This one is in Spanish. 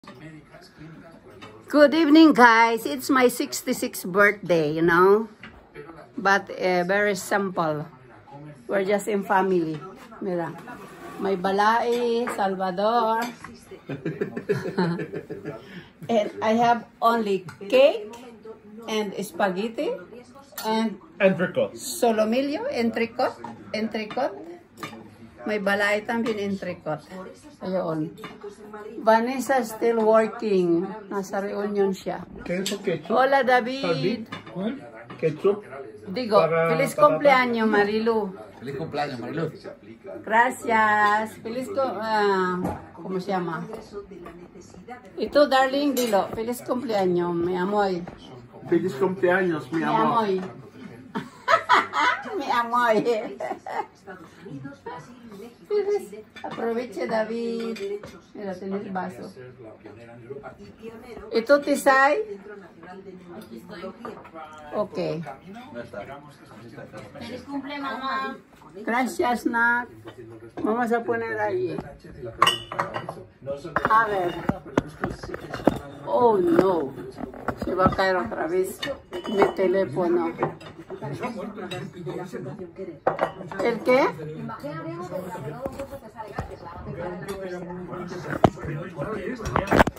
Good evening, guys. It's my 66th birthday, you know. But very simple. We're just in family. Mira. May balai, Salvador. And I have only cake and spaghetti and Entrecote. solomillo, entrecote. May balay también entrecote. Ayun. Vanessa still working. Nasa reunion siya. Ketchup. Hola, David. Ketchup. Digo, feliz cumpleaños, Marilu. Feliz cumpleaños, Marilu. Gracias. ¿Cómo se llama? Y tú, darling, dilo. Feliz cumpleaños, mi amor. Feliz cumpleaños, mi amor. Mi amor. Aproveche, David. Mira, tenés el vaso. ¿Y tú, Tisay? Ok. Feliz cumple, mamá. Gracias, Nat. Vamos a poner ahí. A ver. Oh, no. Se va a caer otra vez mi teléfono. ¿El qué? Imagínate que